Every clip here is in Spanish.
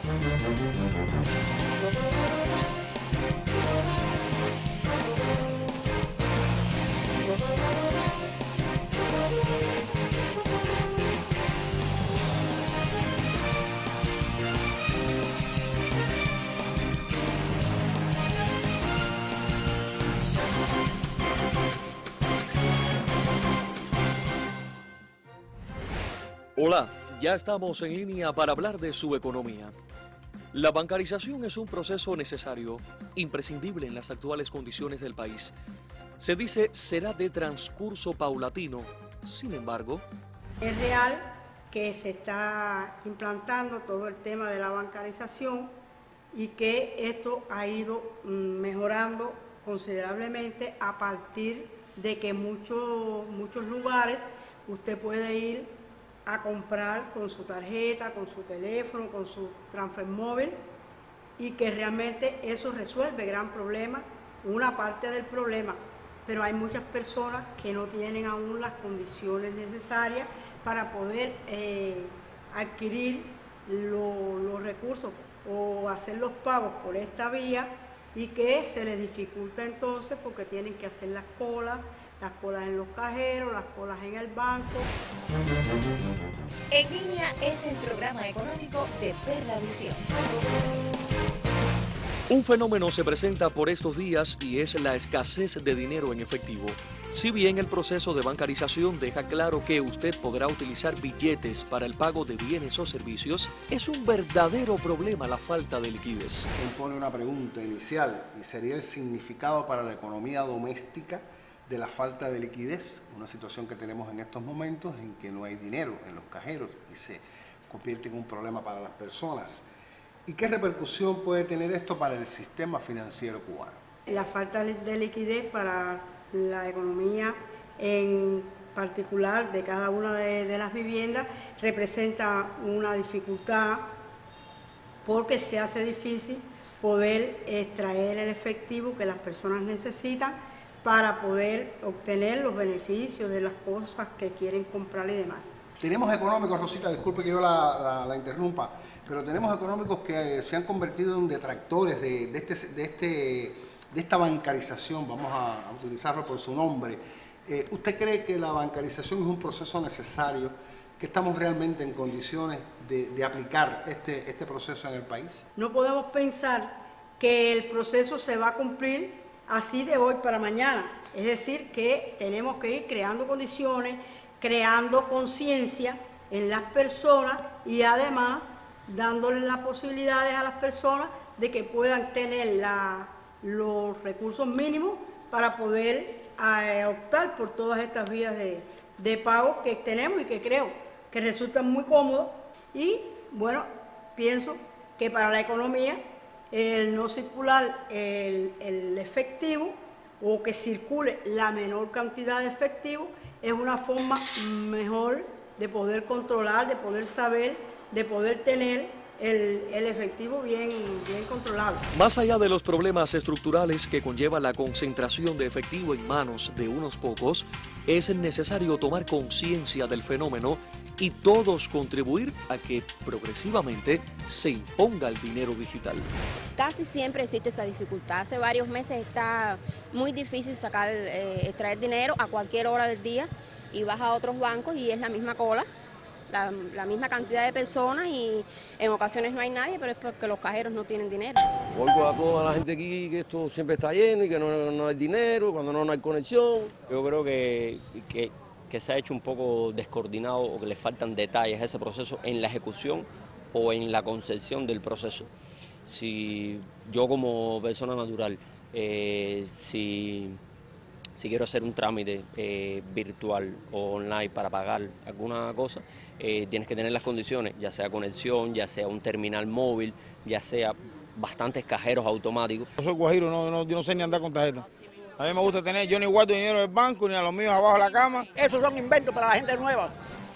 Hola, ya estamos en línea para hablar de su economía. La bancarización es un proceso necesario, imprescindible en las actuales condiciones del país. Se dice será de transcurso paulatino, sin embargo... Es real que se está implantando todo el tema de la bancarización y que esto ha ido mejorando considerablemente a partir de que muchos lugares usted puede ir a comprar con su tarjeta, con su teléfono, con su transfer móvil, y que realmente eso resuelve gran problema, una parte del problema, pero hay muchas personas que no tienen aún las condiciones necesarias para poder adquirir los recursos o hacer los pagos por esta vía, y que se les dificulta entonces porque tienen que hacer las colas en los cajeros, las colas en el banco. En Línea es el programa económico de Perla Visión. Un fenómeno se presenta por estos días y es la escasez de dinero en efectivo. Si bien el proceso de bancarización deja claro que usted podrá utilizar billetes para el pago de bienes o servicios, es un verdadero problema la falta de liquidez. Impone una pregunta inicial y sería el significado para la economía doméstica de la falta de liquidez, una situación que tenemos en estos momentos en que no hay dinero en los cajeros y se convierte en un problema para las personas. ¿Y qué repercusión puede tener esto para el sistema financiero cubano? La falta de liquidez para la economía en particular de cada una de las viviendas representa una dificultad porque se hace difícil poder extraer el efectivo que las personas necesitan para poder obtener los beneficios de las cosas que quieren comprar y demás. Tenemos económicos, Rosita, disculpe que yo la interrumpa, pero tenemos económicos que se han convertido en detractores de esta bancarización, vamos a utilizarlo por su nombre. ¿Usted cree que la bancarización es un proceso necesario, que estamos realmente en condiciones de aplicar este proceso en el país? No podemos pensar que el proceso se va a cumplir así de hoy para mañana. Es decir, que tenemos que ir creando condiciones, creando conciencia en las personas y además dándoles las posibilidades a las personas de que puedan tener los recursos mínimos para poder optar por todas estas vías de pago que tenemos y que creo que resultan muy cómodos. Y bueno, pienso que para la economía el no circular el efectivo o que circule la menor cantidad de efectivo es una forma mejor de poder controlar, de poder saber, de poder tener el efectivo bien controlado. Más allá de los problemas estructurales que conlleva la concentración de efectivo en manos de unos pocos, es necesario tomar conciencia del fenómeno y todos contribuir a que progresivamente se imponga el dinero digital. Casi siempre existe esa dificultad. Hace varios meses está muy difícil extraer dinero a cualquier hora del día, y vas a otros bancos y es la misma cola, la misma cantidad de personas, y en ocasiones no hay nadie, pero es porque los cajeros no tienen dinero. Oigo a toda la gente aquí que esto siempre está lleno y que no hay dinero, cuando no hay conexión. Yo creo que se ha hecho un poco descoordinado o que le faltan detalles a ese proceso en la ejecución o en la concepción del proceso. Si yo como persona natural, si quiero hacer un trámite virtual o online para pagar alguna cosa, tienes que tener las condiciones, ya sea conexión, ya sea un terminal móvil, ya sea bastantes cajeros automáticos. Yo soy guajiro, yo no sé ni andar con tarjeta. A mí me gusta tener, yo ni guardo dinero en el banco, ni a los míos abajo de la cama. Esos son inventos para la gente nueva.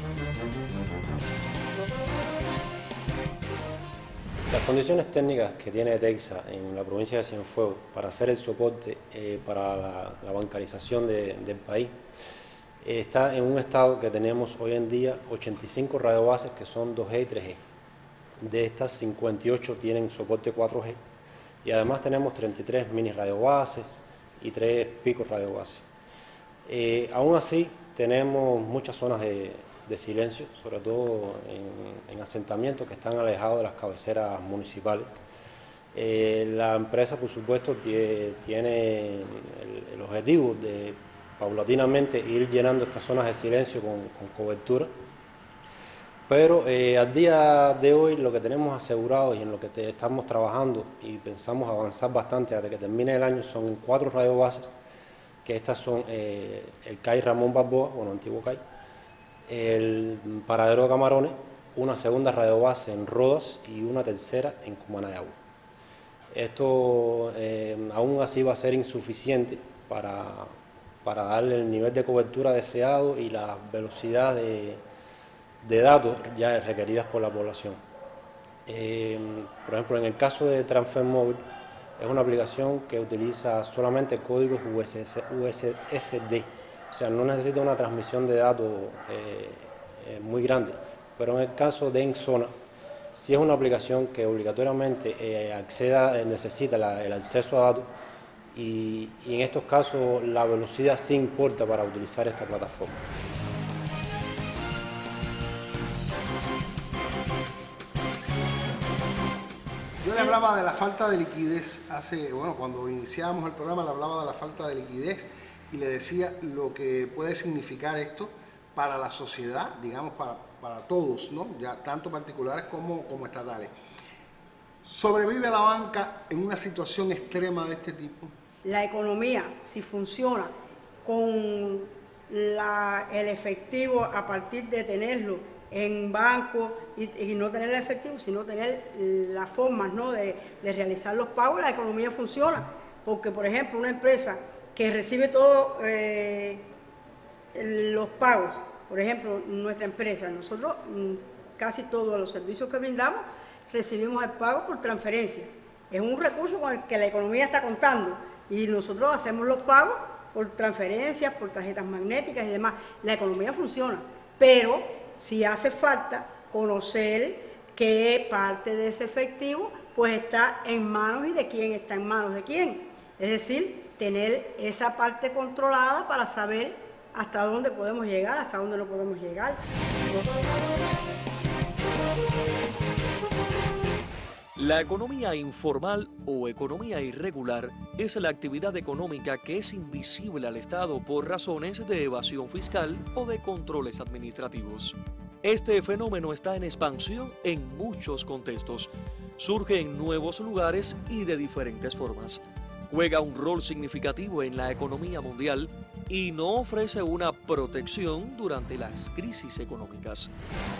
Las condiciones técnicas que tiene Texas en la provincia de Cienfuegos para hacer el soporte para la bancarización del país, está en un estado que tenemos hoy en día 85 radiobases que son 2G y 3G. De estas, 58 tienen soporte 4G y además tenemos 33 mini radiobases y 3 picos radiobases. Aún así, tenemos muchas zonas de silencio, sobre todo en asentamientos que están alejados de las cabeceras municipales. La empresa, por supuesto, tiene el objetivo de paulatinamente ir llenando estas zonas de silencio con cobertura, pero al día de hoy lo que tenemos asegurado y en lo que estamos trabajando y pensamos avanzar bastante hasta que termine el año son 4 radiobases, que estas son el CAI Ramón Balboa, bueno, antiguo CAI, el paradero de Camarones, una segunda radiobase en Rodas y una tercera en Cumaná de Agua. Esto aún así va a ser insuficiente para darle el nivel de cobertura deseado y la velocidad de datos ya requeridas por la población. Por ejemplo, en el caso de Transfer Móvil, es una aplicación que utiliza solamente códigos USSD, o sea, no necesita una transmisión de datos muy grande, pero en el caso de Enzona, sí es una aplicación que obligatoriamente necesita el acceso a datos y en estos casos la velocidad sí importa para utilizar esta plataforma. Yo le hablaba de la falta de liquidez cuando iniciábamos el programa le hablaba de la falta de liquidez y le decía lo que puede significar esto para la sociedad, digamos, para todos, ¿no? Ya tanto particulares como estatales. ¿Sobrevive la banca en una situación extrema de este tipo? La economía, si funciona con el efectivo a partir de tenerlo en banco y no tener el efectivo, sino tener las formas, ¿no?, de realizar los pagos, la economía funciona. Porque, por ejemplo, una empresa que recibe todos los pagos, por ejemplo, nuestra empresa, nosotros casi todos los servicios que brindamos recibimos el pago por transferencia. Es un recurso con el que la economía está contando y nosotros hacemos los pagos por transferencias, por tarjetas magnéticas y demás. La economía funciona, pero si hace falta conocer qué parte de ese efectivo pues está en manos y de quién está en manos de quién. Es decir, tener esa parte controlada para saber hasta dónde podemos llegar, hasta dónde no podemos llegar. La economía informal o economía irregular es la actividad económica que es invisible al Estado por razones de evasión fiscal o de controles administrativos. Este fenómeno está en expansión en muchos contextos, surge en nuevos lugares y de diferentes formas. Juega un rol significativo en la economía mundial y no ofrece una protección durante las crisis económicas.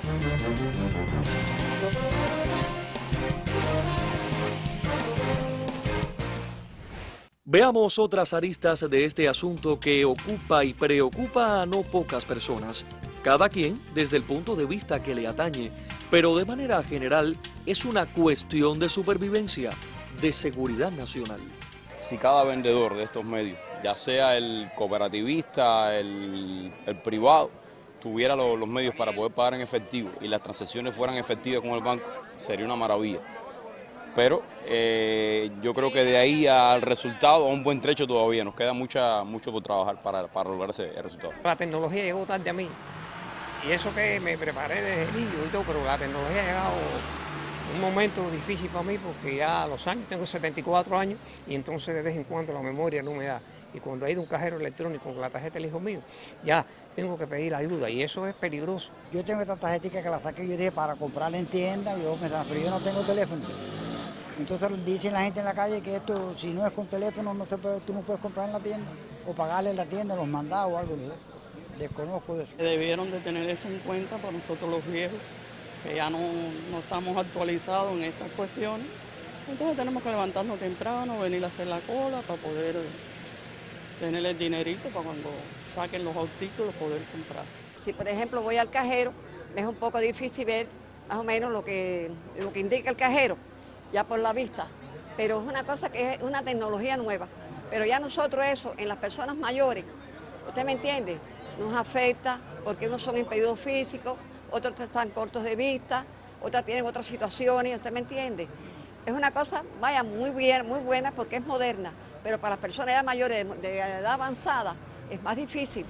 Veamos otras aristas de este asunto que ocupa y preocupa a no pocas personas, cada quien desde el punto de vista que le atañe, pero de manera general es una cuestión de supervivencia, de seguridad nacional. Si cada vendedor de estos medios, ya sea el cooperativista, el privado, tuviera los medios para poder pagar en efectivo y las transacciones fueran efectivas con el banco, sería una maravilla. Pero yo creo que de ahí al resultado, a un buen trecho todavía, nos queda mucho por trabajar para lograr ese resultado. La tecnología llegó tarde a mí, y eso que me preparé desde niño y todo, pero la tecnología ha llegado un momento difícil para mí porque ya a los años, tengo 74 años, y entonces de vez en cuando la memoria no me da. Y cuando he ido a un cajero electrónico con la tarjeta del hijo mío, ya tengo que pedir ayuda y eso es peligroso. Yo tengo esta tarjetita que la saqué yo dije para comprarla en tienda, pero yo no tengo teléfono. Entonces dicen la gente en la calle que esto, si no es con teléfono, tú no puedes comprar en la tienda o pagarle en la tienda los mandados o algo. Desconozco de eso. Debieron de tener eso en cuenta para nosotros los viejos, que ya no estamos actualizados en estas cuestiones. Entonces tenemos que levantarnos temprano, venir a hacer la cola para poder tener el dinerito para cuando saquen los artículos poder comprar. Si por ejemplo voy al cajero, es un poco difícil ver más o menos lo que indica el cajero, ya por la vista, pero es una cosa que es una tecnología nueva. Pero ya nosotros eso, en las personas mayores, ¿usted me entiende? Nos afecta porque unos son impedidos físicos, otros están cortos de vista otras tienen otras situaciones, ¿usted me entiende? Es una cosa, vaya, muy bien, muy buena porque es moderna, pero para las personas ya mayores, de edad avanzada, es más difícil.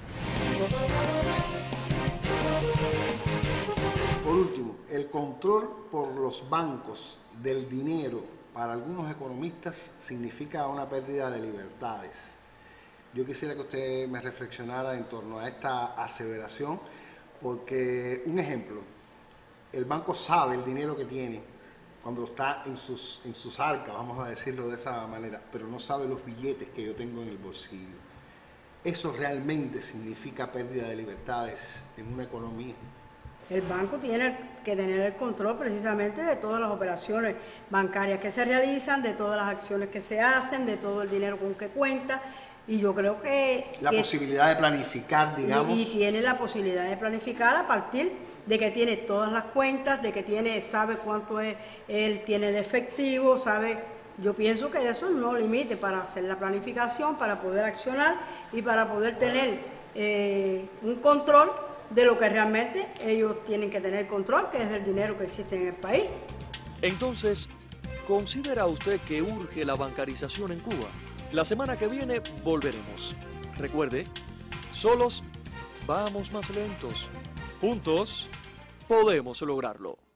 Por último, el control por los bancos del dinero para algunos economistas significa una pérdida de libertades. Yo quisiera que usted me reflexionara en torno a esta aseveración, porque, un ejemplo, el banco sabe el dinero que tiene cuando está en sus arcas, vamos a decirlo de esa manera, pero no sabe los billetes que yo tengo en el bolsillo. ¿Eso realmente significa pérdida de libertades en una economía? El banco tiene que tener el control precisamente de todas las operaciones bancarias que se realizan, de todas las acciones que se hacen, de todo el dinero con que cuenta. Y yo creo que... La posibilidad de planificar, digamos. Y tiene la posibilidad de planificar a partir de que tiene todas las cuentas, de que sabe cuánto él tiene de efectivo, sabe... Yo pienso que eso no limite para hacer la planificación, para poder accionar y para poder tener un control de lo que realmente ellos tienen que tener control, que es el dinero que existe en el país. Entonces, ¿considera usted que urge la bancarización en Cuba? La semana que viene volveremos. Recuerde, solos vamos más lentos. Juntos podemos lograrlo.